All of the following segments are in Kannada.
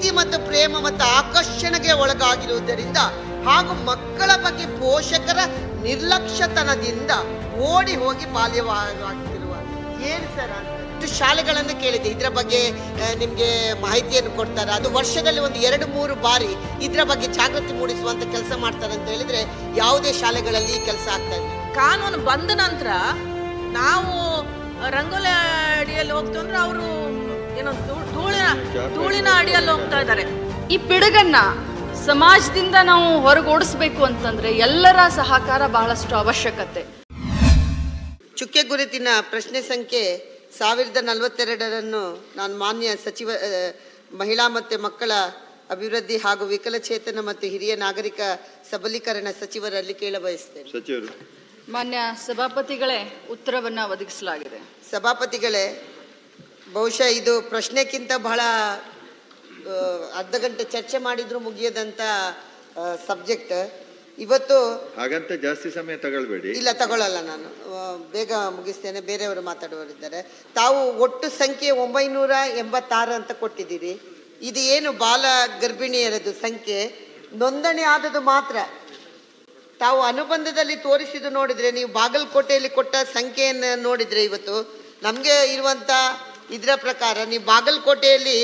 ಪ್ರೀತಿ ಮತ್ತು ಪ್ರೇಮ ಮತ್ತು ಆಕರ್ಷಣೆಗೆ ಒಳಗಾಗಿರುವುದರಿಂದ ಹಾಗೂ ಮಕ್ಕಳ ಬಗ್ಗೆ ಪೋಷಕರ ನಿರ್ಲಕ್ಷ್ಯತನದಿಂದ ಓಡಿ ಹೋಗಿ ಬಾಲ್ಯವಾಗುತ್ತಿರುವ ಏನು ಸರ್ ಅಂತ ಶಾಲೆಗಳನ್ನು ಕೇಳಿದೆ. ಇದರ ಬಗ್ಗೆ ನಿಮಗೆ ಮಾಹಿತಿಯನ್ನು ಕೊಡ್ತಾರೆ. ಅದು ವರ್ಷದಲ್ಲಿ ಒಂದು 2-3 ಬಾರಿ ಇದರ ಬಗ್ಗೆ ಜಾಗೃತಿ ಮೂಡಿಸುವಂತ ಕೆಲಸ ಮಾಡ್ತಾರೆ ಅಂತ ಹೇಳಿದ್ರೆ ಯಾವುದೇ ಶಾಲೆಗಳಲ್ಲಿ ಈ ಕೆಲಸ ಆಗ್ತಾ ಇದೆ. ಕಾನೂನು ಬಂದ ನಂತರ ನಾವು ರಂಗೋಲಿ ಅಡಿಯಲ್ಲಿ ಹೋಗ್ತೀವಿ ಅಂದ್ರೆ ಅವರು ಏನೋ ಧೂಳಿನ ಅಡಿಯಲ್ಲಿ ಹೋಗ್ತಾ ಇದ್ದಾರೆ. ಈ ಪಿಡುಗನ್ನ ಸಮಾಜದಿಂದ ನಾವು ಹೊರಗೋಡಿಸ್ಬೇಕು ಅಂತಂದ್ರೆ ಎಲ್ಲರ ಸಹಕಾರ ಬಹಳಷ್ಟು ಅವಶ್ಯಕತೆ. ಚುಕ್ಕೆ ಗುರುತಿನ ಪ್ರಶ್ನೆ ಸಂಖ್ಯೆ 1042 ನಾನು ಮಾನ್ಯ ಸಚಿವ ಮಹಿಳಾ ಮತ್ತು ಮಕ್ಕಳ ಅಭಿವೃದ್ಧಿ ಹಾಗೂ ವಿಕಲಚೇತನ ಮತ್ತು ಹಿರಿಯ ನಾಗರಿಕ ಸಬಲೀಕರಣ ಸಚಿವರಲ್ಲಿ ಕೇಳಬಯಸ್ತೇನೆ. ಸಚಿವರು ಮಾನ್ಯ ಸಭಾಪತಿಗಳೇ, ಉತ್ತರವನ್ನು ಒದಗಿಸಲಾಗಿದೆ. ಸಭಾಪತಿಗಳೇ, ಬಹುಶಃ ಇದು ಪ್ರಶ್ನೆಕ್ಕಿಂತ ಬಹಳ ಅರ್ಧ ಗಂಟೆ ಚರ್ಚೆ ಮಾಡಿದ್ರು ಮುಗಿಯದಂತ ಸಬ್ಜೆಕ್ಟ್. ಇವತ್ತು ಹಾಗಂತ ಜಾಸ್ತಿ ಸಮಯ ತಗೊಳ್ಬೇಡಿ. ಇಲ್ಲ, ತಗೊಳ್ಳಲ್ಲ, ನಾನು ಬೇಗ ಮುಗಿಸ್ತೇನೆ, ಬೇರೆಯವರು ಮಾತಾಡುವವರಿದ್ದಾರೆ. ತಾವು ಒಟ್ಟು ಸಂಖ್ಯೆ 986 ಅಂತ ಕೊಟ್ಟಿದ್ದೀರಿ. ಇದು ಏನು ಬಾಲ ಗರ್ಭಿಣಿಯರದು ಸಂಖ್ಯೆ ನೋಂದಣಿ ಆದದ್ದು ಮಾತ್ರ. ತಾವು ಅನುಬಂಧದಲ್ಲಿ ತೋರಿಸಿದ್ದು ನೋಡಿದ್ರೆ, ನೀವು ಬಾಗಲಕೋಟೆಯಲ್ಲಿ ಕೊಟ್ಟ ಸಂಖ್ಯೆಯನ್ನು ನೋಡಿದ್ರೆ, ಇವತ್ತು ನಮಗೆ ಇರುವಂತ ಇದರ ಪ್ರಕಾರ ನೀವು ಬಾಗಲಕೋಟೆಯಲ್ಲಿ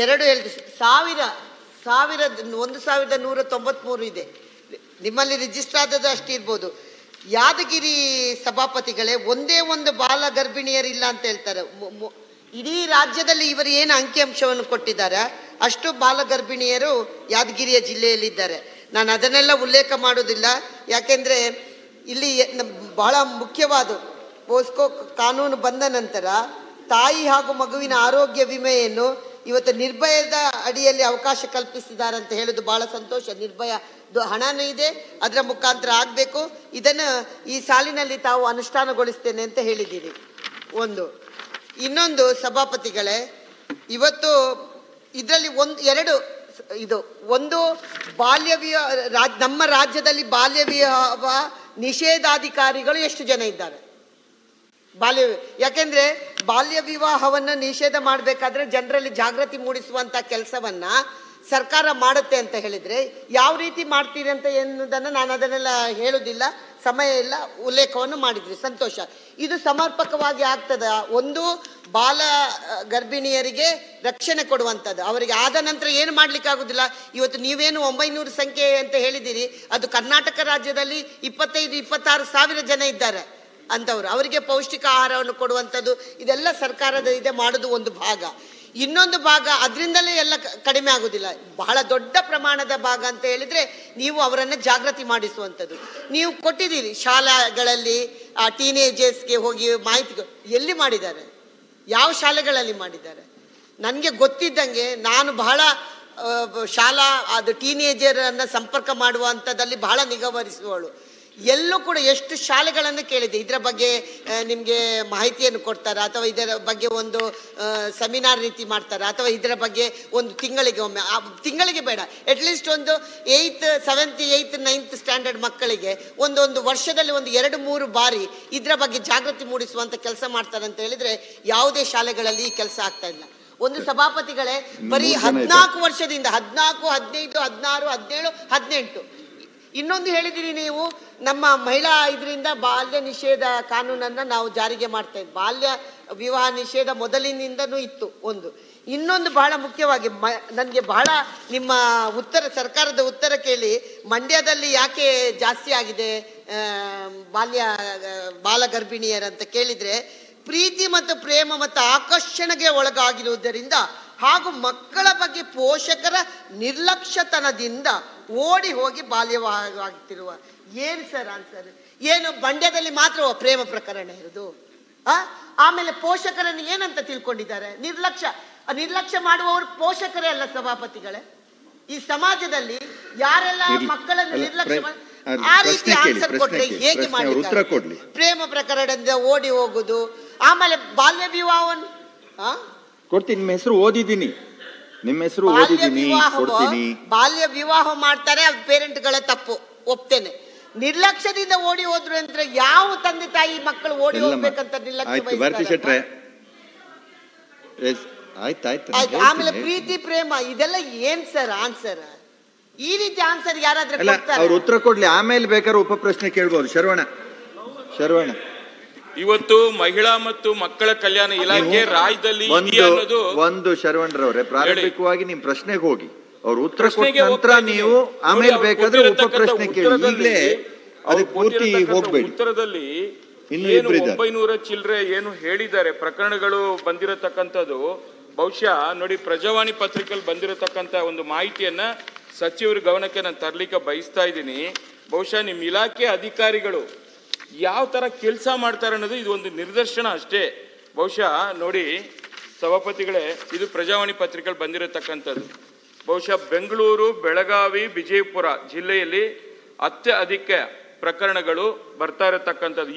1193 ಇದೆ. ನಿಮ್ಮಲ್ಲಿ ರಿಜಿಸ್ಟರ್ ಆದದ್ದು ಅಷ್ಟು ಇರ್ಬೋದು. ಯಾದಗಿರಿ ಸಭಾಪತಿಗಳೇ ಒಂದೇ ಒಂದು ಬಾಲ ಗರ್ಭಿಣಿಯರಿಲ್ಲ ಅಂತ ಹೇಳ್ತಾರೆ. ಇಡೀ ರಾಜ್ಯದಲ್ಲಿ ಇವರು ಏನು ಅಂಕಿಅಂಶವನ್ನು ಕೊಟ್ಟಿದ್ದಾರೆ ಅಷ್ಟು ಬಾಲ ಗರ್ಭಿಣಿಯರು ಯಾದಗಿರಿಯ ಜಿಲ್ಲೆಯಲ್ಲಿದ್ದಾರೆ. ನಾನು ಅದನ್ನೆಲ್ಲ ಉಲ್ಲೇಖ ಮಾಡೋದಿಲ್ಲ, ಯಾಕೆಂದರೆ ಇಲ್ಲಿ ಬಹಳ ಮುಖ್ಯವಾದ ಪೋಸ್ಕೋ ಕಾನೂನು ಬಂದ ನಂತರ ತಾಯಿ ಹಾಗೂ ಮಗುವಿನ ಆರೋಗ್ಯ ವಿಮೆಯನ್ನು ಇವತ್ತು ನಿರ್ಭಯದ ಅಡಿಯಲ್ಲಿ ಅವಕಾಶ ಕಲ್ಪಿಸಿದ್ದಾರೆ ಅಂತ ಹೇಳೋದು ಬಹಳ ಸಂತೋಷ. ನಿರ್ಭಯ ಹಣನೂ ಇದೆ, ಅದರ ಮುಖಾಂತರ ಆಗಬೇಕು. ಇದನ್ನು ಈ ಸಾಲಿನಲ್ಲಿ ತಾವು ಅನುಷ್ಠಾನಗೊಳಿಸ್ತೇನೆ ಅಂತ ಹೇಳಿದ್ದೀರಿ. ಇನ್ನೊಂದು ಸಭಾಪತಿಗಳೇ, ಇವತ್ತು ಇದರಲ್ಲಿ ಒಂದು ಬಾಲ್ಯ ವಿವಾಹ, ನಮ್ಮ ರಾಜ್ಯದಲ್ಲಿ ಬಾಲ್ಯ ವಿವಾಹ ನಿಷೇಧಾಧಿಕಾರಿಗಳು ಎಷ್ಟು ಜನ ಇದ್ದಾರೆ? ಯಾಕೆಂದ್ರೆ ಬಾಲ್ಯ ವಿವಾಹವನ್ನು ನಿಷೇಧ ಮಾಡಬೇಕಾದ್ರೆ ಜನರಲ್ಲಿ ಜಾಗೃತಿ ಮೂಡಿಸುವಂತ ಕೆಲಸವನ್ನ ಸರ್ಕಾರ ಮಾಡುತ್ತೆ ಅಂತ ಹೇಳಿದ್ರೆ ಯಾವ ರೀತಿ ಮಾಡ್ತೀರಿ ಅಂತ ಎನ್ನುವುದನ್ನು ನಾನು ಅದನ್ನೆಲ್ಲ ಹೇಳುವುದಿಲ್ಲ, ಸಮಯ ಇಲ್ಲ, ಉಲ್ಲೇಖವನ್ನು ಮಾಡಿದ್ರಿ, ಸಂತೋಷ. ಇದು ಸಮರ್ಪಕವಾಗಿ ಆಗ್ತದ? ಒಂದು ಬಾಲ ಗರ್ಭಿಣಿಯರಿಗೆ ರಕ್ಷಣೆ ಕೊಡುವಂಥದ್ದು, ಅವರಿಗೆ ಆದ ನಂತರ ಏನು ಮಾಡ್ಲಿಕ್ಕೆ ಆಗುದಿಲ್ಲ. ಇವತ್ತು ನೀವೇನು 900 ಸಂಖ್ಯೆ ಅಂತ ಹೇಳಿದ್ದೀರಿ, ಅದು ಕರ್ನಾಟಕ ರಾಜ್ಯದಲ್ಲಿ 25-26 ಸಾವಿರ ಜನ ಇದ್ದಾರೆ ಅಂತವ್ರು. ಅವರಿಗೆ ಪೌಷ್ಟಿಕ ಆಹಾರವನ್ನು ಕೊಡುವಂಥದ್ದು ಇದೆಲ್ಲ ಸರ್ಕಾರದ ಇದೆ ಮಾಡೋದು ಒಂದು ಭಾಗ. ಇನ್ನೊಂದು ಭಾಗ ಅದರಿಂದಲೇ ಎಲ್ಲ ಕಡಿಮೆ ಆಗುದಿಲ್ಲ. ಬಹಳ ದೊಡ್ಡ ಪ್ರಮಾಣದ ಭಾಗ ಅಂತ ಹೇಳಿದ್ರೆ ನೀವು ಅವರನ್ನು ಜಾಗೃತಿ ಮಾಡಿಸುವಂಥದ್ದು ನೀವು ಕೊಟ್ಟಿದ್ದೀರಿ. ಶಾಲೆಗಳಲ್ಲಿ ಆ ಟೀನೇಜರ್ಸ್ಗೆ ಹೋಗಿ ಮಾಹಿತಿ ಎಲ್ಲಿ ಮಾಡಿದ್ದಾರೆ, ಯಾವ ಶಾಲೆಗಳಲ್ಲಿ ಮಾಡಿದ್ದಾರೆ? ನನಗೆ ಗೊತ್ತಿದ್ದಂಗೆ ನಾನು ಬಹಳ ಶಾಲಾ ಅದು ಟೀನೇಜರನ್ನು ಸಂಪರ್ಕ ಮಾಡುವಂಥದ್ದಲ್ಲಿ ಬಹಳ ನಿಗಾವಹಿಸುವವಳು. ಎಲ್ಲೂ ಕೂಡ ಎಷ್ಟು ಶಾಲೆಗಳನ್ನು ಕೇಳಿದೆ, ಇದರ ಬಗ್ಗೆ ನಿಮಗೆ ಮಾಹಿತಿಯನ್ನು ಕೊಡ್ತಾರೆ ಅಥವಾ ಇದರ ಬಗ್ಗೆ ಒಂದು ಸೆಮಿನಾರ್ ರೀತಿ ಮಾಡ್ತಾರೆ ಅಥವಾ ಇದರ ಬಗ್ಗೆ ಒಂದು ತಿಂಗಳಿಗೆ ಒಮ್ಮೆ, ತಿಂಗಳಿಗೆ ಬೇಡ, ಅಟ್ಲೀಸ್ಟ್ ಒಂದು 8th 7th 8th 9th standard ಮಕ್ಕಳಿಗೆ ಒಂದು ವರ್ಷದಲ್ಲಿ ಒಂದು 2-3 ಬಾರಿ ಇದರ ಬಗ್ಗೆ ಜಾಗೃತಿ ಮೂಡಿಸುವಂತ ಕೆಲಸ ಮಾಡ್ತಾರೆ ಅಂತ ಹೇಳಿದ್ರೆ ಯಾವುದೇ ಶಾಲೆಗಳಲ್ಲಿ ಈ ಕೆಲಸ ಆಗ್ತಾ ಇಲ್ಲ. ಒಂದು ಸಭಾಪತಿಗಳೇ ಬರೀ 14 ವರ್ಷದಿಂದ 14, 15, 16, 17, 18 ಇನ್ನೊಂದು ಹೇಳಿದಿರಿ ನೀವು, ನಮ್ಮ ಮಹಿಳಾ ಇದರಿಂದ ಬಾಲ್ಯ ನಿಷೇಧ ಕಾನೂನನ್ನು ನಾವು ಜಾರಿಗೆ ಮಾಡ್ತಾ ಇದ್ವಿ. ಬಾಲ್ಯ ವಿವಾಹ ನಿಷೇಧ ಮೊದಲಿನಿಂದನೂ ಇತ್ತು. ಇನ್ನೊಂದು ಬಹಳ ಮುಖ್ಯವಾಗಿ ನನಗೆ ಬಹಳ ನಿಮ್ಮ ಸರ್ಕಾರದ ಉತ್ತರ ಕೇಳಿ, ಮಂಡ್ಯದಲ್ಲಿ ಯಾಕೆ ಜಾಸ್ತಿ ಆಗಿದೆ ಬಾಲ ಗರ್ಭಿಣಿಯರಂತ ಕೇಳಿದ್ರೆ, ಪ್ರೀತಿ ಮತ್ತು ಪ್ರೇಮ ಮತ್ತು ಆಕರ್ಷಣೆಗೆ ಒಳಗಾಗಿರುವುದರಿಂದ ಹಾಗೂ ಮಕ್ಕಳ ಬಗ್ಗೆ ಪೋಷಕರ ನಿರ್ಲಕ್ಷ್ಯತನದಿಂದ ಓಡಿ ಹೋಗಿ ಬಾಲ್ಯವಾಗುತ್ತಿರುವ ಏನು ಸರ್ ಆನ್ಸರ್? ಏನು ಮಂಡ್ಯದಲ್ಲಿ ಮಾತ್ರ ಪ್ರೇಮ ಪ್ರಕರಣ ಇರೋದು? ಆಮೇಲೆ ಪೋಷಕರನ್ನು ಏನಂತ ತಿಳ್ಕೊಂಡಿದ್ದಾರೆ? ನಿರ್ಲಕ್ಷ್ಯ ಮಾಡುವವರು ಪೋಷಕರೇ ಅಲ್ಲ ಸಭಾಪತಿಗಳೇ. ಈ ಸಮಾಜದಲ್ಲಿ ಯಾರೆಲ್ಲ ಮಕ್ಕಳನ್ನು ನಿರ್ಲಕ್ಷ್ಯ ಆ ರೀತಿ ಆನ್ಸರ್ ಕೊಟ್ರೆ ಹೇಗೆ ಮಾಡಿ? ಪ್ರೇಮ ಪ್ರಕರಣದಿಂದ ಓಡಿ ಹೋಗುದು, ಆಮೇಲೆ ಬಾಲ್ಯ ವಿವಾಹವನ್ನು ಕೊಡ್ತೀನಿ. ನಿಮ್ಮ ಹೆಸರು ಓದಿದ್ದೀನಿ, ನಿಮ್ಮ ಹೆಸರು ಓದಿದ್ದೀನಿ, ಕೊಡ್ತೀನಿ. ಬಾಲ್ಯ ವಿವಾಹ ಮಾಡ್ತಾರೆ, ಅದು ಪೇರೆಂಟ್ಗಳ ತಪ್ಪು, ಒಪ್ತೇನೆ. ನಿರ್ಲಕ್ಷ್ಯದಿಂದ ಓಡಿ ಹೋದ್ರು ಅಂದ್ರೆ ಯಾವ ತಂದೆ ತಾಯಿ ಮಕ್ಕಳು ಓಡಿ ಹೋಗ್ಬೇಕಂತ ನಿರ್ಲಕ್ಷ್ಯ? ಭಾರತಿ ಶೆಟ್ರೆ, ಆಯ್ತಾಯ್ತು ಆಮೇಲೆ ಪ್ರೀತಿ ಪ್ರೇಮ ಇದೆಲ್ಲ ಏನ್ ಸರ್ ಆನ್ಸರ್? ಈ ರೀತಿ ಆನ್ಸರ್ ಯಾರಾದ್ರೂ ಅಲ್ಲ, ಕೊಡ್ತಾರಾ? ಅವ್ರು ಉತ್ತರ ಕೊಡ್ಲಿ, ಆಮೇಲೆ ಬೇಕಾದ್ರೆ ಉಪ ಪ್ರಶ್ನೆ ಕೇಳ್ಬೋದು. ಶರವಣ ಇವತ್ತು ಮಹಿಳಾ ಮತ್ತು ಮಕ್ಕಳ ಕಲ್ಯಾಣ ಇಲಾಖೆ ರಾಜ್ಯದಲ್ಲಿ ಒಂದು ಶರವಣರವ್ರೆ, ಪ್ರಾರಂಭಿಕವಾಗಿ ನಿಮ್ ಪ್ರಶ್ನೆಗೆ ಹೋಗಿ ಅವ್ರು ಉತ್ತರ ಕೊಟ್ಟ ನಂತರ ನೀವು ಆಮೇಲೆ ಬೇಕಾದ್ರೆ ಉಪ ಪ್ರಶ್ನೆ ಕೇಳಿ. ಈಗಲೇ ಅದಕ್ಕೆ ಪೂರ್ತಿ ಹೋಗ್ಬೇಡಿ. ಉತ್ತರದಲ್ಲಿ ಇನ್ನು ಏನು 900 ಚಿಲ್ಲರೆ ಏನು ಹೇಳಿದ್ದಾರೆ ಪ್ರಕರಣಗಳು ಬಂದಿರತಕ್ಕಂಥದ್ದು, ಬಹುಶಃ ನೋಡಿ ಪ್ರಜಾವಾಣಿ ಪತ್ರಿಕೆಯಲ್ಲಿ ಬಂದಿರತಕ್ಕಂಥ ಒಂದು ಮಾಹಿತಿಯನ್ನ ಸಚಿವರ ಗಮನಕ್ಕೆ ನಾನು ತರಲಿಕ್ಕೆ ಬಯಸ್ತಾ ಇದ್ದೀನಿ. ಬಹುಶಃ ನಿಮ್ಮ ಇಲಾಖೆ ಅಧಿಕಾರಿಗಳು ಯಾವ ತರ ಕೆಲಸ ಮಾಡ್ತಾರೆ ಅನ್ನೋದು ಇದು ಒಂದು ನಿದರ್ಶನ ಅಷ್ಟೇ. ಬಹುಶಃ ನೋಡಿ ಸಭಾಪತಿಗಳೇ, ಇದು ಪ್ರಜಾವಾಣಿ ಪತ್ರಿಕೆಯಲ್ಲಿ ಬಂದಿರತಕ್ಕಂಥದ್ದು. ಬಹುಶಃ ಬೆಂಗಳೂರು, ಬೆಳಗಾವಿ, ವಿಜಯಪುರ ಜಿಲ್ಲೆಯಲ್ಲಿ ಅತ್ಯಧಿಕ ಪ್ರಕರಣಗಳು ಬರ್ತಾ ಇರತಕ್ಕಂಥದ್ದು.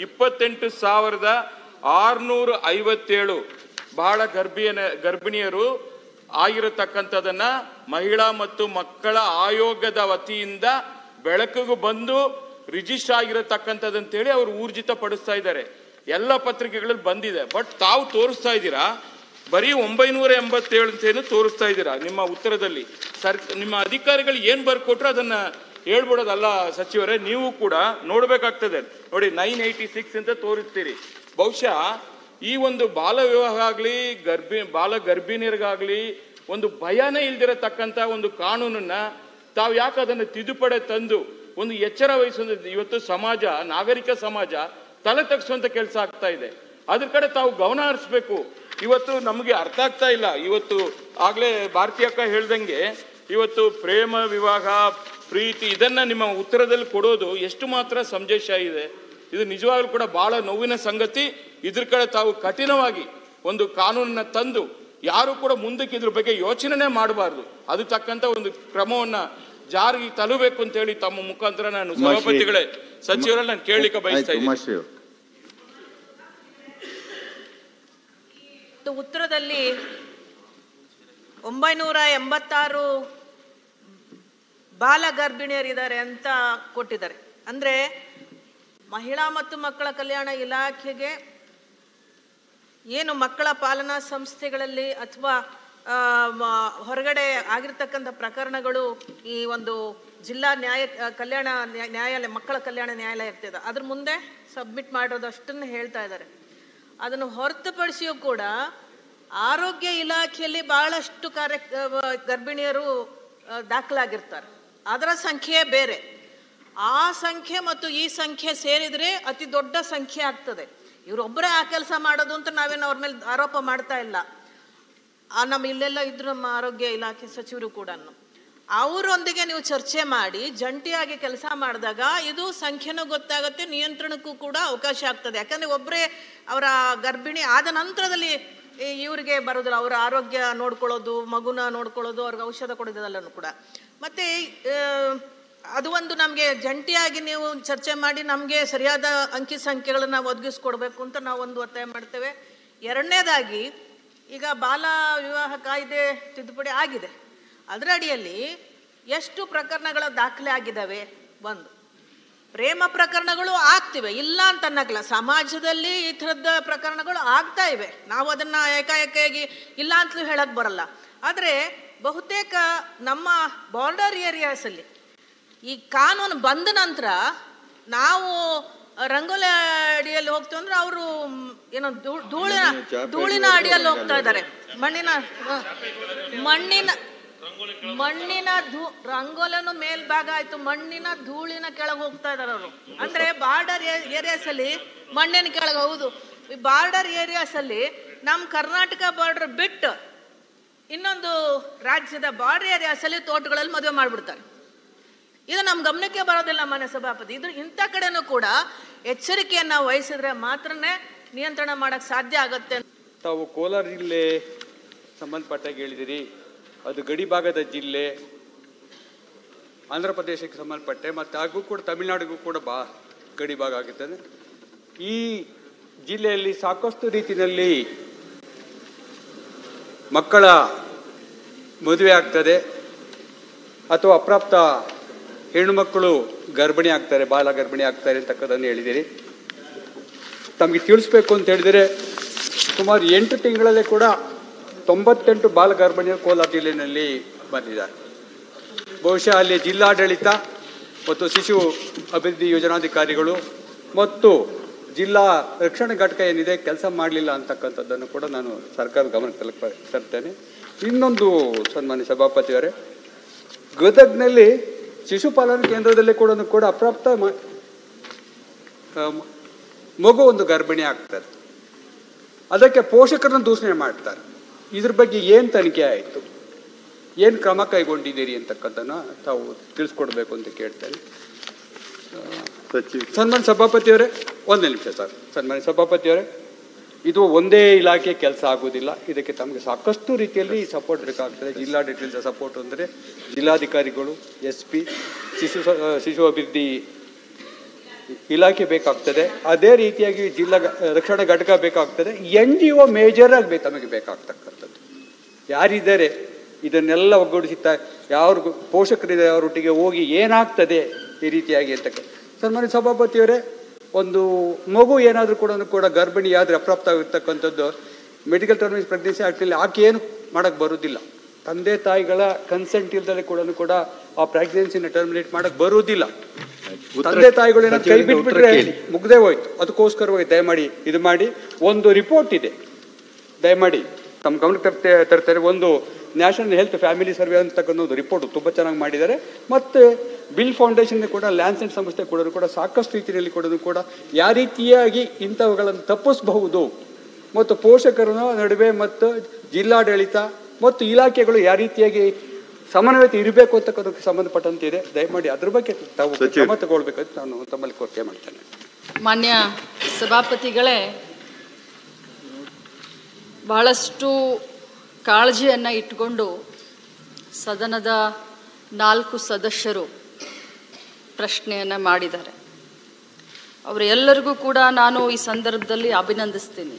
28,657 ಬಹಳ ಗರ್ಭಿಣಿಯರು ಆಗಿರತಕ್ಕಂಥದನ್ನ ಮಹಿಳಾ ಮತ್ತು ಮಕ್ಕಳ ಆಯೋಗದ ವತಿಯಿಂದ ಬೆಳಕಿಗೆ ಬಂದು ರಿಜಿಸ್ಟರ್ ಆಗಿರತಕ್ಕಂಥದ್ದಂತೇಳಿ ಅವರು ಊರ್ಜಿತ ಪಡಿಸ್ತಾ ಇದ್ದಾರೆ. ಎಲ್ಲ ಪತ್ರಿಕೆಗಳಲ್ಲಿ ಬಂದಿದೆ. ಬಟ್ ತಾವು ತೋರಿಸ್ತಾ ಇದ್ದೀರಾ ಬರೀ 987 ಅಂತೇನು ತೋರಿಸ್ತಾ ಇದ್ದೀರಾ ನಿಮ್ಮ ಉತ್ತರದಲ್ಲಿ. ನಿಮ್ಮ ಅಧಿಕಾರಿಗಳು ಏನ್ ಬರ್ಕೊಟ್ರು ಅದನ್ನ ಹೇಳ್ಬಿಡೋದಲ್ಲ ಸಚಿವರೇ, ನೀವು ಕೂಡ ನೋಡ್ಬೇಕಾಗ್ತದೆ. ನೋಡಿ 986 ಅಂತ ತೋರಿಸ್ತೀರಿ. ಬಹುಶಃ ಈ ಒಂದು ಬಾಲ ವಿವಾಹ ಆಗ್ಲಿ, ಬಾಲ ಗರ್ಭಿಣಿಯರಿಗಾಗ್ಲಿ ಒಂದು ಭಯನೇ ಇಲ್ದಿರತಕ್ಕಂತ ಒಂದು ಕಾನೂನನ್ನ ತಾವು ಯಾಕೆ ಅದನ್ನು ತಿದ್ದುಪಡಿ ತಂದು ಒಂದು ಎಚ್ಚರ ವಹಿಸೋದು ಇವತ್ತು ಸಮಾಜ, ನಾಗರಿಕ ಸಮಾಜ ತಲೆ ತಗ್ಸುವಂತ ಕೆಲಸ ಆಗ್ತಾ ಇದೆ. ಅದ್ರ ಕಡೆ ತಾವು ಗಮನ ಹರಿಸ್ಬೇಕು. ಇವತ್ತು ನಮಗೆ ಅರ್ಥ ಆಗ್ತಾ ಇಲ್ಲ. ಇವತ್ತು ಆಗ್ಲೇ ಭಾರತೀಯ ಅಕ್ಕ ಹೇಳ್ದಂಗೆ ಇವತ್ತು ಪ್ರೇಮ ವಿವಾಹ, ಪ್ರೀತಿ ಇದನ್ನ ನಿಮ್ಮ ಉತ್ತರದಲ್ಲಿ ಕೊಡೋದು ಎಷ್ಟು ಮಾತ್ರ ಸಂದೇಶ ಇದೆ. ಇದು ನಿಜವಾಗ್ಲೂ ಕೂಡ ಬಹಳ ನೋವಿನ ಸಂಗತಿ. ಇದ್ರ ಕಡೆ ತಾವು ಕಠಿಣವಾಗಿ ಒಂದು ಕಾನೂನನ್ನ ತಂದು ಯಾರು ಕೂಡ ಮುಂದಕ್ಕೆ ಇದ್ರ ಬಗ್ಗೆ ಯೋಚನೆ ಮಾಡಬಾರ್ದು. ಅದು ತಕ್ಕಂತ ಒಂದು ಕ್ರಮವನ್ನ ಜಾರಿಗೆ ತಲುಬೇಕು ಅಂತ ಹೇಳಿ ತಮ್ಮ ಮುಖಾಂತರ ನಾನು ಸಭಾಪತಿಗಳೇ ಸಚಿವರಲ್ಲಿ ನಾನು ಕೇಳಲಿಕ್ಕೆ ಬಯಸ್ತಾ ಇದ್ದೀನಿ. ಉತ್ತರದಲ್ಲಿ 986 ಬಾಲ ಗರ್ಭಿಣಿಯರಿದ್ದಾರೆ ಅಂತ ಕೊಟ್ಟಿದ್ದಾರೆ. ಅಂದ್ರೆ ಮಹಿಳಾ ಮತ್ತು ಮಕ್ಕಳ ಕಲ್ಯಾಣ ಇಲಾಖೆಗೆ ಏನು ಮಕ್ಕಳ ಪಾಲನಾ ಸಂಸ್ಥೆಗಳಲ್ಲಿ ಅಥವಾ ಹೊರಗಡೆ ಆಗಿರ್ತಕ್ಕಂಥ ಪ್ರಕರಣಗಳು ಈ ಒಂದು ಜಿಲ್ಲಾ ನ್ಯಾಯಾಲಯ ಮಕ್ಕಳ ಕಲ್ಯಾಣ ನ್ಯಾಯಾಲಯ ಇರ್ತದೆ, ಅದ್ರ ಮುಂದೆ ಸಬ್ಮಿಟ್ ಮಾಡೋದಷ್ಟನ್ನು ಹೇಳ್ತಾ ಇದ್ದಾರೆ. ಅದನ್ನು ಹೊರತುಪಡಿಸಿಯೂ ಕೂಡ ಆರೋಗ್ಯ ಇಲಾಖೆಯಲ್ಲಿ ಬಹಳಷ್ಟು ಗರ್ಭಿಣಿಯರು ದಾಖಲಾಗಿರ್ತಾರೆ. ಅದರ ಸಂಖ್ಯೆ ಬೇರೆ. ಆ ಸಂಖ್ಯೆ ಮತ್ತು ಈ ಸಂಖ್ಯೆ ಸೇರಿದ್ರೆ ಅತಿ ದೊಡ್ಡ ಸಂಖ್ಯೆ ಆಗ್ತದೆ. ಇವರೊಬ್ಬರೇ ಆ ಕೆಲಸ ಮಾಡೋದು ಅಂತ ನಾವೇನು ಅವ್ರ ಮೇಲೆ ಆರೋಪ ಮಾಡ್ತಾ ಇಲ್ಲ. ನಮ್ಮ ಇಲ್ಲೆಲ್ಲ ಇದ್ರು ನಮ್ಮ ಆರೋಗ್ಯ ಇಲಾಖೆ ಸಚಿವರು ಕೂಡ ಅವರೊಂದಿಗೆ ನೀವು ಚರ್ಚೆ ಮಾಡಿ ಜಂಟಿಯಾಗಿ ಕೆಲಸ ಮಾಡಿದಾಗ ಇದು ಸಂಖ್ಯೆನೂ ಗೊತ್ತಾಗುತ್ತೆ, ನಿಯಂತ್ರಣಕ್ಕೂ ಕೂಡ ಅವಕಾಶ ಆಗ್ತದೆ. ಯಾಕಂದ್ರೆ ಒಬ್ಬರೇ ಅವರ ಗರ್ಭಿಣಿ ಆದ ನಂತರದಲ್ಲಿ ಇವರಿಗೆ ಬರೋದಿಲ್ಲ. ಅವರ ಆರೋಗ್ಯ ನೋಡ್ಕೊಳ್ಳೋದು, ಮಗುನ ನೋಡ್ಕೊಳ್ಳೋದು, ಅವ್ರಿಗೆ ಔಷಧ ಕೊಡೋದೆಲ್ಲನೂ ಕೂಡ. ಮತ್ತೆ ಅದು ಒಂದು ನಮಗೆ ಜಂಟಿಯಾಗಿ ನೀವು ಚರ್ಚೆ ಮಾಡಿ ನಮಗೆ ಸರಿಯಾದ ಅಂಕಿ ಸಂಖ್ಯೆಗಳನ್ನ ಒದಗಿಸ್ಕೊಡ್ಬೇಕು ಅಂತ ನಾವು ಒಂದು ಒತ್ತಾಯ ಮಾಡ್ತೇವೆ. ಎರಡನೇದಾಗಿ ಈಗ ಬಾಲ ವಿವಾಹ ಕಾಯ್ದೆ ತಿದ್ದುಪಡಿ ಆಗಿದೆ. ಅದರ ಅಡಿಯಲ್ಲಿ ಎಷ್ಟು ಪ್ರಕರಣಗಳ ದಾಖಲೆ ಆಗಿದ್ದಾವೆ? ಒಂದು ಪ್ರೇಮ ಪ್ರಕರಣಗಳು ಆಗ್ತಿವೆ, ಇಲ್ಲ ಅಂತ ಅನ್ನಕ್ಕಿಲ್ಲ. ಸಮಾಜದಲ್ಲಿ ಈ ಥರದ ಪ್ರಕರಣಗಳು ಆಗ್ತಾ ಇವೆ. ನಾವು ಅದನ್ನ ಏಕಾಏಕಾಗಿ ಇಲ್ಲ ಅಂತಲೂ ಹೇಳಕ್ ಬರಲ್ಲ. ಆದರೆ ಬಹುತೇಕ ನಮ್ಮ ಬಾರ್ಡರ್ ಏರಿಯಾಸಲ್ಲಿ ಈ ಕಾನೂನು ಬಂದ ನಂತರ ನಾವು ರಂಗೋಲಿ ಅಡಿಯಲ್ಲಿ ಹೋಗ್ತೀವಿ ಅಂದ್ರೆ ಅವರು ಏನೋ ಧೂಳಿನ ಅಡಿಯಲ್ಲಿ ಹೋಗ್ತಾ ಇದ್ದಾರೆ. ಮಣ್ಣಿನ ರಂಗೋಲನು ಮೇಲ್ಭಾಗ ಆಯ್ತು, ಮಣ್ಣಿನ ಧೂಳಿನ ಕೆಳಗೆ ಹೋಗ್ತಾ ಇದಾರೆ ಅವರು. ಅಂದ್ರೆ ಬಾರ್ಡರ್ ಏರಿಯಾಸ್ ಅಲ್ಲಿ ಮಣ್ಣಿನ ಕೆಳಗೆ. ಹೌದು, ಈ ಬಾರ್ಡರ್ ಏರಿಯಾಸ್ ಅಲ್ಲಿ ನಮ್ಮ ಕರ್ನಾಟಕ ಬಾರ್ಡರ್ ಬಿಟ್ಟು ಇನ್ನೊಂದು ರಾಜ್ಯದ ಬಾರ್ಡರ್ ಏರಿಯಾಸ್ ಅಲ್ಲಿ ತೋಟಗಳಲ್ಲಿ ಮದುವೆ ಮಾಡ್ಬಿಡ್ತಾರೆ. ಇದು ನಮ್ಮ ಗಮನಕ್ಕೆ ಬರೋದಿಲ್ಲ ಮಾನ್ಯ ಸಭಾಪತಿ. ಇಂಥ ಕಡೆನೂ ಕೂಡ ಎಚ್ಚರಿಕೆಯನ್ನ ವಹಿಸಿದ್ರೆ ಮಾತ್ರನೇ ನಿಯಂತ್ರಣ ಮಾಡಕ್ ಸಾಧ್ಯ ಆಗತ್ತೆ. ತಾವು ಕೋಲಾರ ಜಿಲ್ಲೆ ಸಂಬಂಧಪಟ್ಟಾಗ ಹೇಳಿದಿರಿ, ಅದು ಗಡಿ ಭಾಗದ ಜಿಲ್ಲೆ, ಆಂಧ್ರ ಪ್ರದೇಶಕ್ಕೆ ಸಂಬಂಧಪಟ್ಟೆ ಮತ್ತು ಹಾಗೂ ಕೂಡ ತಮಿಳುನಾಡಿಗೂ ಕೂಡ ಗಡಿ ಭಾಗ ಆಗುತ್ತದೆ. ಈ ಜಿಲ್ಲೆಯಲ್ಲಿ ಸಾಕಷ್ಟು ರೀತಿಯಲ್ಲಿ ಮಕ್ಕಳ ಮದುವೆ ಆಗ್ತದೆ ಅಥವಾ ಅಪ್ರಾಪ್ತ ಹೆಣ್ಣು ಮಕ್ಕಳು ಗರ್ಭಿಣಿ ಆಗ್ತಾರೆ, ಬಾಲ ಗರ್ಭಿಣಿ ಆಗ್ತಾರೆ ಅಂತಕ್ಕದನ್ನು ಹೇಳಿದಿರಿ. ತಮಗೆ ತಿಳಿಸ್ಬೇಕು ಅಂತ ಹೇಳಿದರೆ ಸುಮಾರು 8 ತಿಂಗಳಲ್ಲೇ ಕೂಡ 98 ಬಾಲಗರ್ಭಿಣಿಯರು ಕೋಲಾರ ಜಿಲ್ಲೆಯಲ್ಲಿ ಬಂದಿದ್ದಾರೆ. ಬಹುಶಃ ಅಲ್ಲಿ ಜಿಲ್ಲಾಡಳಿತ ಮತ್ತು ಶಿಶು ಅಭಿವೃದ್ಧಿ ಯೋಜನಾಧಿಕಾರಿಗಳು ಮತ್ತು ಜಿಲ್ಲಾ ರಕ್ಷಣಾ ಘಟಕ ಏನಿದೆ ಕೆಲಸ ಮಾಡಲಿಲ್ಲ ಅಂತಕ್ಕಂಥದ್ದನ್ನು ಕೂಡ ನಾನು ಸರ್ಕಾರದ ಗಮನಕ್ಕೆ ತರ್ತೇನೆ. ಇನ್ನೊಂದು ಸನ್ಮಾನ್ಯ ಸಭಾಪತಿಯವರೇ, ಗದಗ್ನಲ್ಲಿ ಶಿಶುಪಾಲನಾ ಕೇಂದ್ರದಲ್ಲಿ ಕೂಡ ಅಪ್ರಾಪ್ತ ಮಗು ಒಂದು ಗರ್ಭಿಣಿ ಆಗ್ತದೆ. ಅದಕ್ಕೆ ಪೋಷಕರನ್ನು ದೂಷಣೆ ಮಾಡ್ತಾರೆ. ಇದ್ರ ಬಗ್ಗೆ ಏನು ತನಿಖೆ ಆಯಿತು, ಏನು ಕ್ರಮ ಕೈಗೊಂಡಿದ್ದೀರಿ ಅಂತಕ್ಕಂಥದ್ದನ್ನು ತಾವು ತಿಳಿಸ್ಕೊಡ್ಬೇಕು ಅಂತ ಕೇಳ್ತೇನೆ. ಸನ್ಮಾನ್ಯ ಸಭಾಪತಿಯವರೇ, ಒಂದೇ ನಿಮಿಷ ಸರ್. ಸನ್ಮಾನ್ಯ ಸಭಾಪತಿಯವರೇ, ಇದು ಒಂದೇ ಇಲಾಖೆ ಕೆಲಸ ಆಗೋದಿಲ್ಲ. ಇದಕ್ಕೆ ತಮಗೆ ಸಾಕಷ್ಟು ರೀತಿಯಲ್ಲಿ ಸಪೋರ್ಟ್ ಬೇಕಾಗ್ತದೆ. ಜಿಲ್ಲಾಡಳಿತದ ಸಪೋರ್ಟ್ ಅಂದರೆ ಜಿಲ್ಲಾಧಿಕಾರಿಗಳು, SP, ಶಿಶು ಅಭಿವೃದ್ಧಿ ಇಲಾಖೆ ಬೇಕಾಗ್ತದೆ. ಅದೇ ರೀತಿಯಾಗಿ ಜಿಲ್ಲಾ ರಕ್ಷಣಾ ಘಟಕ ಬೇಕಾಗ್ತದೆ. NGO ಮೇಜರ್ ಆಗಿ ತಮಗೆ ಬೇಕಾಗ್ತಕ್ಕಂಥದ್ದು. ಯಾರಿದ್ದಾರೆ ಇದನ್ನೆಲ್ಲ ಒಗ್ಗೂಡಿಸುತ್ತಾ ಯಾರು ಪೋಷಕರಿದ್ದಾರೆ ಅವರೊಟ್ಟಿಗೆ ಹೋಗಿ ಏನಾಗ್ತದೆ ಈ ರೀತಿಯಾಗಿ ಅಂತಕ್ಕ. ಸನ್ಮಾನ್ಯ ಸಭಾಪತಿಯವರೇ, ಒಂದು ಮಗು ಏನಾದರೂ ಕೂಡ ಗರ್ಭಿಣಿಯಾದರೆ ಅಪ್ರಾಪ್ತವಾಗಿರ್ತಕ್ಕಂಥದ್ದು ಮೆಡಿಕಲ್ ಟರ್ಮಿನೇಷನ್ ಪ್ರೆಗ್ನೆನ್ಸಿ ಆ್ಯಕ್ಟಲ್ಲಿ ಆಕೆ ಏನು ಮಾಡೋಕ್ಕೆ ಬರೋದಿಲ್ಲ. ತಂದೆ ತಾಯಿಗಳ ಕನ್ಸೆಂಟ್ ಇಲ್ದಲೆ ಕೂಡ ಆ ಪ್ರೆಗ್ನೆನ್ಸಿನ ಟರ್ಮಿನೇಟ್ ಮಾಡೋಕ್ಕೆ ಬರುವುದಿಲ್ಲ. ತಂದೆ ತಾಯಿಗಳು ಏನಾದ್ರು ಕೈ ಬಿಟ್ಬಿಟ್ರೆ ಮುಗ್ದೇ ಹೋಯ್ತು. ಅದಕ್ಕೋಸ್ಕರವಾಗಿ ದಯಮಾಡಿ ಇದು ಮಾಡಿ. ಒಂದು ರಿಪೋರ್ಟ್ ಇದೆ, ದಯಮಾಡಿ ತಮ್ಮ ಗಮನಕ್ಕೆ ತರ್ತಾರೆ. ಒಂದು ನ್ಯಾಷನಲ್ ಹೆಲ್ತ್ ಫ್ಯಾಮಿಲಿ ಸರ್ವೆ ಅಂತಕ್ಕಂಥ ಒಂದು ರಿಪೋರ್ಟ್ ತುಂಬ ಚೆನ್ನಾಗಿ ಮಾಡಿದ್ದಾರೆ. ಮತ್ತು ಬಿಲ್ ಫೌಂಡೇಶನ್ ಕೂಡ ಲ್ಯಾನ್ಸೆಂಟ್ ಸಂಸ್ಥೆ ಕೂಡ ಸಾಕಷ್ಟು ರೀತಿಯಲ್ಲಿ ಕೂಡ ಯಾವ ರೀತಿಯಾಗಿ ಇಂಥವುಗಳನ್ನು ತಪ್ಪಿಸಬಹುದು ಮತ್ತು ಪೋಷಕರ ನಡುವೆ ಮತ್ತು ಜಿಲ್ಲಾಡಳಿತ ಮತ್ತು ಇಲಾಖೆಗಳು ಯಾವ ರೀತಿಯಾಗಿ ಸಮನ್ವಯತೆ ಇರಬೇಕು ಅಂತಕ್ಕಂಥಕ್ಕೆ ಸಂಬಂಧಪಟ್ಟಂತೆ ಇದೆ. ದಯಮಾಡಿ ಅದ್ರ ಬಗ್ಗೆ ತಾವು ಕ್ರಮ ತಗೊಳ್ಬೇಕಂತ ನಾನು ತಮ್ಮಲ್ಲಿ ಕೋರಿಕೆ ಮಾಡ್ತೇನೆ. ಮಾನ್ಯ ಸಭಾಪತಿಗಳೇ, ಬಹಳಷ್ಟು ಕಾಳಜಿಯನ್ನು ಇಟ್ಟುಕೊಂಡು ಸದನದ 4 ಸದಸ್ಯರು ಪ್ರಶ್ನೆಯನ್ನು ಮಾಡಿದ್ದಾರೆ. ಅವರೆಲ್ಲರಿಗೂ ಕೂಡ ನಾನು ಈ ಸಂದರ್ಭದಲ್ಲಿ ಅಭಿನಂದಿಸ್ತೀನಿ.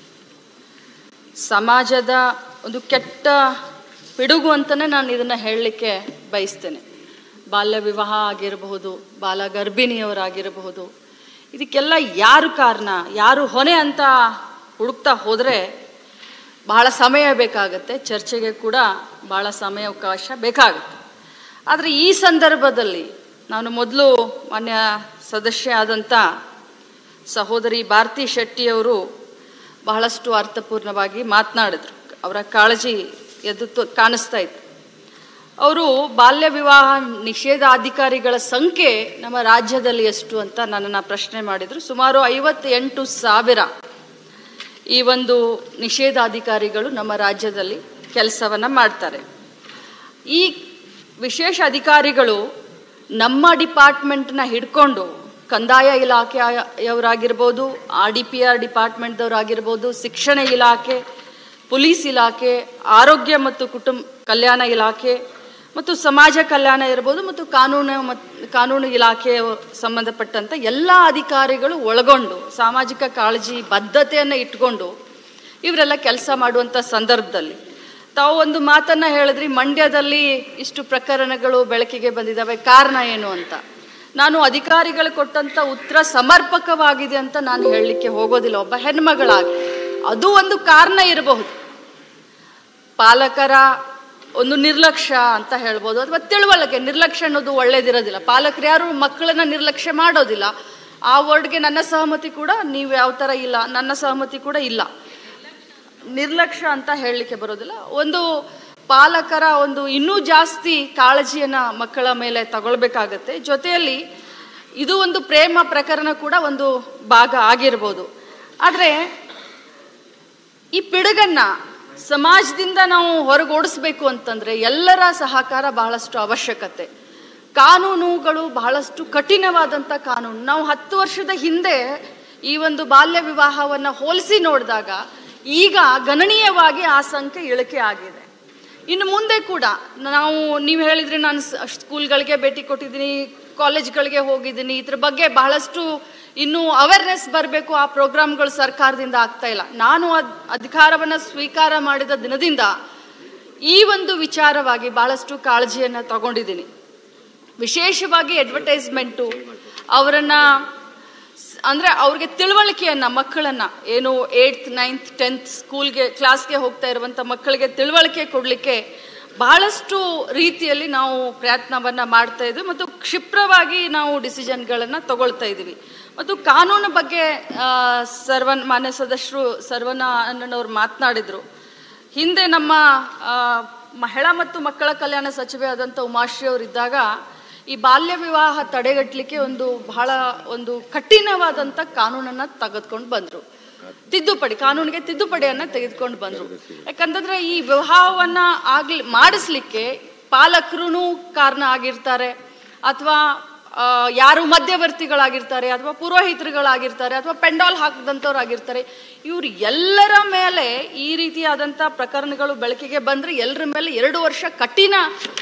ಸಮಾಜದ ಒಂದು ಕೆಟ್ಟ ಪಿಡುಗು ಅಂತಲೇ ನಾನು ಇದನ್ನು ಹೇಳಲಿಕ್ಕೆ ಬಯಸ್ತೇನೆ. ಬಾಲ್ಯ ವಿವಾಹ ಆಗಿರಬಹುದು, ಬಾಲ ಗರ್ಭಿಣಿಯವರಾಗಿರಬಹುದು, ಇದಕ್ಕೆಲ್ಲ ಯಾರು ಕಾರಣ, ಯಾರು ಹೊಣೆ ಅಂತ ಹುಡುಕ್ತಾ ಹೋದರೆ ಬಹಳ ಸಮಯ ಬೇಕಾಗತ್ತೆ. ಚರ್ಚೆಗೆ ಕೂಡ ಭಾಳ ಸಮಯಾವಕಾಶ ಬೇಕಾಗುತ್ತೆ. ಆದರೆ ಈ ಸಂದರ್ಭದಲ್ಲಿ ನಾನು ಮೊದಲು ಮಾನ್ಯ ಸದಸ್ಯ ಆದಂಥ ಸಹೋದರಿ ಭಾರತಿ ಶೆಟ್ಟಿಯವರು ಬಹಳಷ್ಟು ಅರ್ಥಪೂರ್ಣವಾಗಿ ಮಾತನಾಡಿದ್ರು. ಅವರ ಕಾಳಜಿ ಎದ್ದು ಕಾಣಿಸ್ತಾ ಇತ್ತು. ಅವರು ಬಾಲ್ಯ ವಿವಾಹ ನಿಷೇಧಾಧಿಕಾರಿಗಳ ಸಂಖ್ಯೆ ನಮ್ಮ ರಾಜ್ಯದಲ್ಲಿ ಎಷ್ಟು ಅಂತ ನನ್ನನ್ನು ಪ್ರಶ್ನೆ ಮಾಡಿದರು. ಸುಮಾರು 58,000 ಈ ಒಂದು ನಿಷೇಧಾಧಿಕಾರಿಗಳು ನಮ್ಮ ರಾಜ್ಯದಲ್ಲಿ ಕೆಲಸವನ್ನು ಮಾಡ್ತಾರೆ. ಈ ವಿಶೇಷ ಅಧಿಕಾರಿಗಳು ನಮ್ಮ ಡಿಪಾರ್ಟ್ಮೆಂಟ್ನ ಹಿಡ್ಕೊಂಡು ಕಂದಾಯ ಇಲಾಖೆಯವರಾಗಿರ್ಬೋದು, RDPR ಡಿಪಾರ್ಟ್ಮೆಂಟ್ದವರಾಗಿರ್ಬೋದು, ಶಿಕ್ಷಣ ಇಲಾಖೆ, ಪೊಲೀಸ್ ಇಲಾಖೆ, ಆರೋಗ್ಯ ಮತ್ತು ಕುಟುಂಬ ಕಲ್ಯಾಣ ಇಲಾಖೆ ಮತ್ತು ಸಮಾಜ ಕಲ್ಯಾಣ ಇರ್ಬೋದು ಮತ್ತು ಕಾನೂನು ಇಲಾಖೆ ಸಂಬಂಧಪಟ್ಟಂಥ ಎಲ್ಲ ಅಧಿಕಾರಿಗಳು ಒಳಗೊಂಡು ಸಾಮಾಜಿಕ ಕಾಳಜಿ ಬದ್ಧತೆಯನ್ನು ಇಟ್ಕೊಂಡು ಇವರೆಲ್ಲ ಕೆಲಸ ಮಾಡುವಂಥ ಸಂದರ್ಭದಲ್ಲಿ ತಾವು ಒಂದು ಮಾತನ್ನು ಹೇಳಿದ್ರಿ, ಮಂಡ್ಯದಲ್ಲಿ ಇಷ್ಟು ಪ್ರಕರಣಗಳು ಬೆಳಕಿಗೆ ಬಂದಿದ್ದಾವೆ, ಕಾರಣ ಏನು ಅಂತ. ನಾನು ಅಧಿಕಾರಿಗಳು ಕೊಟ್ಟಂಥ ಉತ್ತರ ಸಮರ್ಪಕವಾಗಿದೆ ಅಂತ ನಾನು ಹೇಳಲಿಕ್ಕೆ ಹೋಗೋದಿಲ್ಲ. ಒಬ್ಬ ಹೆಣ್ಮಗಳಾಗಿ ಅದು ಒಂದು ಕಾರಣ ಇರಬಹುದು. ಪಾಲಕರ ಒಂದು ನಿರ್ಲಕ್ಷ್ಯ ಅಂತ ಹೇಳ್ಬೋದು, ಅಥವಾ ತಿಳುವಳಿಕೆ. ನಿರ್ಲಕ್ಷ್ಯ ಅನ್ನೋದು ಒಳ್ಳೇದಿರೋದಿಲ್ಲ. ಪಾಲಕರು ಯಾರು ಮಕ್ಕಳನ್ನ ನಿರ್ಲಕ್ಷ್ಯ ಮಾಡೋದಿಲ್ಲ. ಆ ವರ್ಡ್ಗೆ ನನ್ನ ಸಹಮತಿ ಕೂಡ, ನೀವು ಯಾವ ಥರ ಇಲ್ಲ, ನನ್ನ ಸಹಮತಿ ಕೂಡ ಇಲ್ಲ. ನಿರ್ಲಕ್ಷ್ಯ ಅಂತ ಹೇಳಲಿಕ್ಕೆ ಬರೋದಿಲ್ಲ. ಒಂದು ಪಾಲಕರ ಒಂದು ಇನ್ನೂ ಜಾಸ್ತಿ ಕಾಳಜಿಯನ್ನು ಮಕ್ಕಳ ಮೇಲೆ ತಗೊಳ್ಬೇಕಾಗತ್ತೆ. ಜೊತೆಯಲ್ಲಿ ಇದು ಒಂದು ಪ್ರೇಮ ಪ್ರಕರಣ ಕೂಡ ಒಂದು ಭಾಗ ಆಗಿರ್ಬೋದು. ಆದರೆ ಈ ಪಿಡುಗನ್ನು ಸಮಾಜದಿಂದ ನಾವು ಹೊರಗೋಡಿಸ್ಬೇಕು ಅಂತಂದರೆ ಎಲ್ಲರ ಸಹಕಾರ ಬಹಳಷ್ಟು ಅವಶ್ಯಕತೆ. ಕಾನೂನುಗಳು ಬಹಳಷ್ಟು ಕಠಿಣವಾದಂಥ ಕಾನೂನು. ನಾವು 10 ವರ್ಷದ ಹಿಂದೆ ಈ ಒಂದು ಬಾಲ್ಯ ವಿವಾಹವನ್ನು ಹೋಲಿಸಿ ನೋಡಿದಾಗ ಈಗ ಗಣನೀಯವಾಗಿ ಆ ಸಂಖ್ಯೆ ಇಳಿಕೆ ಆಗಿದೆ. ಇನ್ನು ಮುಂದೆ ಕೂಡ ನೀವು ಹೇಳಿದ್ರಿ, ನಾನು ಸ್ಕೂಲ್ಗಳಿಗೆ ಭೇಟಿ ಕೊಟ್ಟಿದ್ದೀನಿ, ಕಾಲೇಜ್ಗಳಿಗೆ ಹೋಗಿದ್ದೀನಿ, ಇದ್ರ ಬಗ್ಗೆ ಬಹಳಷ್ಟು ಇನ್ನೂ ಅವೇರ್ನೆಸ್ ಬರಬೇಕು. ಆ ಪ್ರೋಗ್ರಾಮ್ಗಳು ಸರ್ಕಾರದಿಂದ ಆಗ್ತಾ ಇಲ್ಲ. ನಾನು ಅಧಿಕಾರವನ್ನು ಸ್ವೀಕಾರ ಮಾಡಿದ ದಿನದಿಂದ ಈ ಒಂದು ವಿಚಾರವಾಗಿ ಬಹಳಷ್ಟು ಕಾಳಜಿಯನ್ನು ತಗೊಂಡಿದ್ದೀನಿ. ವಿಶೇಷವಾಗಿ ಅಡ್ವರ್ಟೈಸ್ಮೆಂಟು, ಅವರನ್ನು ಅಂದರೆ ಅವ್ರಿಗೆ ತಿಳುವಳಿಕೆಯನ್ನು, ಮಕ್ಕಳನ್ನು ಏನು 8th 9th 10th ಕ್ಲಾಸ್ಗೆ ಹೋಗ್ತಾ ಇರುವಂಥ ಮಕ್ಕಳಿಗೆ ತಿಳುವಳಿಕೆ ಕೊಡಲಿಕ್ಕೆ ಬಹಳಷ್ಟು ರೀತಿಯಲ್ಲಿ ನಾವು ಪ್ರಯತ್ನವನ್ನು ಮಾಡ್ತಾ ಇದ್ವಿ ಮತ್ತು ಕ್ಷಿಪ್ರವಾಗಿ ನಾವು ಡಿಸಿಷನ್ಗಳನ್ನು ತಗೊಳ್ತಾ ಇದ್ದೀವಿ. ಮತ್ತು ಕಾನೂನು ಬಗ್ಗೆ ಮಾನ್ಯ ಸದಸ್ಯರು ಸರ್ವಣ್ಣ ಅಣ್ಣನವ್ರು ಮಾತನಾಡಿದರು. ಹಿಂದೆ ನಮ್ಮ ಮಹಿಳಾ ಮತ್ತು ಮಕ್ಕಳ ಕಲ್ಯಾಣ ಸಚಿವೆ ಆದಂಥ ಉಮಾಶ್ರೀ ಅವರಿದ್ದಾಗ ಈ ಬಾಲ್ಯ ವಿವಾಹ ತಡೆಗಟ್ಟಲಿಕ್ಕೆ ಬಹಳ ಕಠಿಣವಾದಂಥ ಕಾನೂನನ್ನು ತೆಗೆದುಕೊಂಡು ಬಂದರು. ಕಾನೂನಿಗೆ ತಿದ್ದುಪಡಿಯನ್ನು ತೆಗೆದುಕೊಂಡು ಬಂದರು. ಯಾಕಂತಂದ್ರೆ ಈ ವಿವಾಹವನ್ನ ಮಾಡಿಸ್ಲಿಕ್ಕೆ ಪಾಲಕರು ಕಾರಣ ಆಗಿರ್ತಾರೆ, ಅಥವಾ ಯಾರು ಮಧ್ಯವರ್ತಿಗಳಾಗಿರ್ತಾರೆ, ಅಥವಾ ಪುರೋಹಿತರುಗಳಾಗಿರ್ತಾರೆ, ಅಥವಾ ಪೆಂಡಾಲ್ ಹಾಕಿದಂಥವ್ರಾಗಿರ್ತಾರೆ. ಇವ್ರು ಎಲ್ಲರ ಮೇಲೆ ಈ ರೀತಿಯಾದಂಥ ಪ್ರಕರಣಗಳು ಬೆಳಕಿಗೆ ಬಂದರೆ ಎಲ್ಲರ ಮೇಲೆ 2 ವರ್ಷ ಕಠಿಣ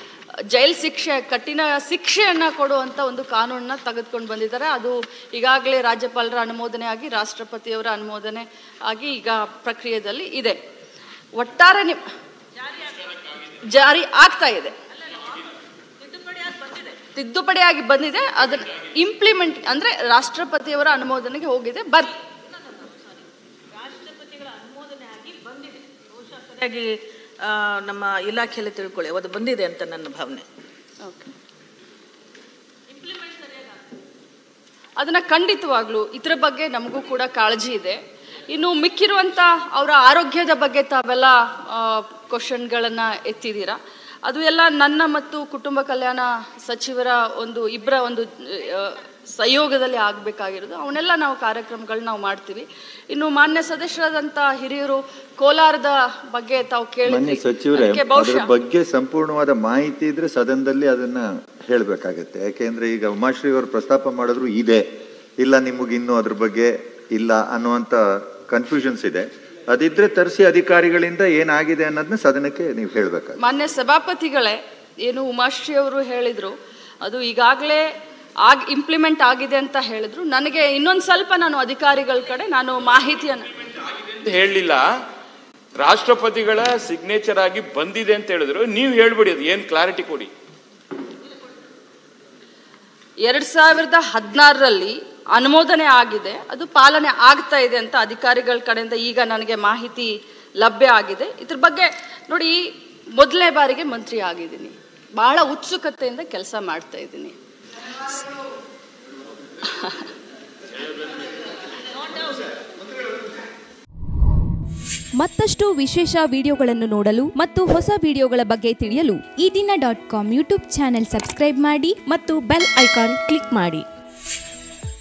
ಕಠಿಣ ಶಿಕ್ಷೆಯನ್ನು ಕೊಡುವಂಥ ಒಂದು ಕಾನೂನನ್ನ ತೆಗೆದುಕೊಂಡು ಬಂದಿದ್ದಾರೆ. ಅದು ಈಗಾಗಲೇ ರಾಜ್ಯಪಾಲರ ಅನುಮೋದನೆ ಆಗಿ ರಾಷ್ಟ್ರಪತಿಯವರ ಅನುಮೋದನೆ ಆಗಿ ಈಗ ಪ್ರಕ್ರಿಯೆಯಲ್ಲಿ ಇದೆ. ಒಟ್ಟಾರೆ ಜಾರಿ ಆಗ್ತಾ ಇದೆ, ತಿದ್ದುಪಡಿಯಾಗಿ ಬಂದಿದೆ. ಅದನ್ನ ಇಂಪ್ಲಿಮೆಂಟ್ ಅಂದರೆ ರಾಷ್ಟ್ರಪತಿಯವರ ಅನುಮೋದನೆಗೆ ಹೋಗಿದೆ. ರಾಷ್ಟ್ರಪತಿಗಳ ಅನುಮೋದನೆ ಆಗಿ ಬಂದಿದೆ. ಸರಿಯಾಗಿ ನಮ್ಮ ಇಲಾಖೆಯಲ್ಲಿ ತಿಳ್ಕೊಳ್ಳಿ, ಅದು ಬಂದಿದೆ ಅಂತ ನನ್ನ ಭಾವನೆ. ಅದನ್ನ ಖಂಡಿತವಾಗ್ಲೂ ಇದರ ಬಗ್ಗೆ ನಮಗೂ ಕೂಡ ಕಾಳಜಿ ಇದೆ. ಇನ್ನು ಮಿಕ್ಕಿರುವಂಥ ಅವರ ಆರೋಗ್ಯದ ಬಗ್ಗೆ ತಾವೆಲ್ಲ ಕ್ವಶನ್ಗಳನ್ನು ಎತ್ತಿದ್ದೀರಾ. ಅದು ಎಲ್ಲ ನನ್ನ ಮತ್ತು ಕುಟುಂಬ ಕಲ್ಯಾಣ ಸಚಿವರ ಇಬ್ಬರ ಸಹಯೋಗದಲ್ಲಿ ಆಗಬೇಕಾಗಿರೋದು. ಅವನ್ನೆಲ್ಲ ನಾವು ಕಾರ್ಯಕ್ರಮಗಳನ್ನ ನಾವು ಮಾಡ್ತೀವಿ. ಇನ್ನು ಮಾನ್ಯ ಸದಸ್ಯರಾದಂಥ ಹಿರಿಯರು ಕೋಲಾರದ ಬಗ್ಗೆ ತಾವು ಕೇಳಿದ್ರಿ. ಸಚಿವರೇ, ಅದರ ಬಗ್ಗೆ ಸಂಪೂರ್ಣವಾದ ಮಾಹಿತಿ ಇದ್ರೆ ಸದನದಲ್ಲಿ ಅದನ್ನ ಹೇಳಬೇಕಾಗತ್ತೆ. ಯಾಕೆಂದ್ರೆ ಈಗ ಉಮಾಶ್ರೀ ಅವರು ಪ್ರಸ್ತಾಪ ಮಾಡಿದ್ರು ಇದೆ, ಇಲ್ಲ ನಿಮಗಿನ್ನೂ ಅದ್ರ ಬಗ್ಗೆ ಇಲ್ಲ ಅನ್ನುವಂಥ ಕನ್ಫ್ಯೂಷನ್ಸ್ ಇದೆ. ಅದಿದ್ರೆ ತರಿಸಿ ಅಧಿಕಾರಿಗಳಿಂದ ಏನಾಗಿದೆ ಅನ್ನೋದನ್ನ ಸದನಕ್ಕೆ ನೀವು ಹೇಳ್ಬೇಕು. ಮಾನ್ಯ ಸಭಾಪತಿಗಳೇ, ಏನು ಉಮಾಶ್ರೀ ಅವರು ಹೇಳಿದ್ರು ಅದು ಈಗಾಗಲೇ ಇಂಪ್ಲಿಮೆಂಟ್ ಆಗಿದೆ ಅಂತ ಹೇಳಿದ್ರು. ನನಗೆ ಇನ್ನೊಂದು ಸ್ವಲ್ಪ ನಾನು ಅಧಿಕಾರಿಗಳ ಕಡೆ ನಾನು ಮಾಹಿತಿಯನ್ನು ಹೇಳಲಿಲ್ಲ. ರಾಷ್ಟ್ರಪತಿಗಳ ಸಿಗ್ನೇಚರ್ ಆಗಿ ಬಂದಿದೆ ಅಂತ ಹೇಳಿದ್ರು. ನೀವು ಹೇಳ್ಬಿಡಿ, ಅದು ಏನು ಕ್ಲಾರಿಟಿ ಕೊಡಿ. 2016ರಲ್ಲಿ ಅನುಮೋದನೆ ಆಗಿದೆ, ಅದು ಪಾಲನೆ ಆಗ್ತಾ ಇದೆ ಅಂತ ಅಧಿಕಾರಿಗಳ ಕಡೆಯಿಂದ ಈಗ ನನಗೆ ಮಾಹಿತಿ ಲಭ್ಯ ಆಗಿದೆ. ಇದ್ರ ಬಗ್ಗೆ ನೋಡಿ, ಮೊದಲನೇ ಬಾರಿಗೆ ಮಂತ್ರಿ ಆಗಿದ್ದೀನಿ, ಬಹಳ ಉತ್ಸುಕತೆಯಿಂದ ಕೆಲಸ ಮಾಡ್ತಾ ಇದ್ದೀನಿ. ಮತ್ತಷ್ಟು ವಿಶೇಷ ವಿಡಿಯೋಗಳನ್ನು ನೋಡಲು ಮತ್ತು ಹೊಸ ವಿಡಿಯೋಗಳ ಬಗ್ಗೆ ತಿಳಿಯಲು ಈ ದಿನ .com ಯೂಟ್ಯೂಬ್ ಚಾನೆಲ್ ಸಬ್ಸ್ಕ್ರೈಬ್ ಮಾಡಿ ಮತ್ತು ಬೆಲ್ ಐಕಾನ್ ಕ್ಲಿಕ್ ಮಾಡಿ.